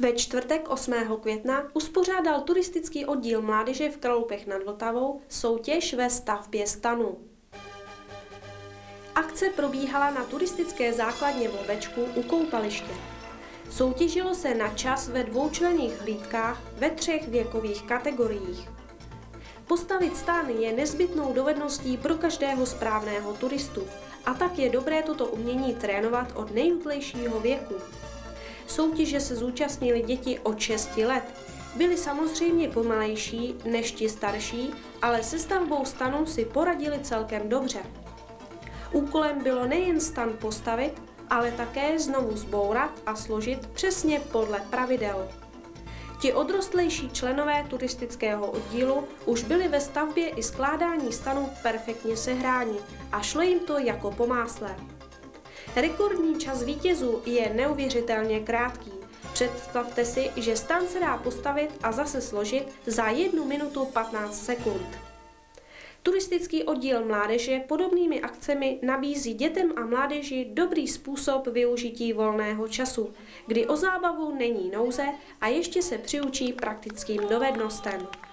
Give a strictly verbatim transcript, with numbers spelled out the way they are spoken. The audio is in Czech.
Ve čtvrtek osmého května uspořádal turistický oddíl mládeže v Kralupech nad Vltavou soutěž ve stavbě stanu. Akce probíhala na turistické základně v Lobečku u koupaliště. Soutěžilo se na čas ve dvoučlenných hlídkách ve třech věkových kategoriích. Postavit stan je nezbytnou dovedností pro každého správného turistu a tak je dobré toto umění trénovat od nejútlejšího věku. Soutěže se zúčastnili děti od šesti let. Byli samozřejmě pomalejší než ti starší, ale se stavbou stanu si poradili celkem dobře. Úkolem bylo nejen stan postavit, ale také znovu zbourat a složit přesně podle pravidel. Ti odrostlejší členové turistického oddílu už byli ve stavbě i skládání stanu perfektně sehráni a šlo jim to jako po másle. Rekordní čas vítězů je neuvěřitelně krátký. Představte si, že stan se dá postavit a zase složit za jednu minutu patnáct sekund. Turistický oddíl mládeže podobnými akcemi nabízí dětem a mládeži dobrý způsob využití volného času, kdy o zábavu není nouze a ještě se přiučí praktickým dovednostem.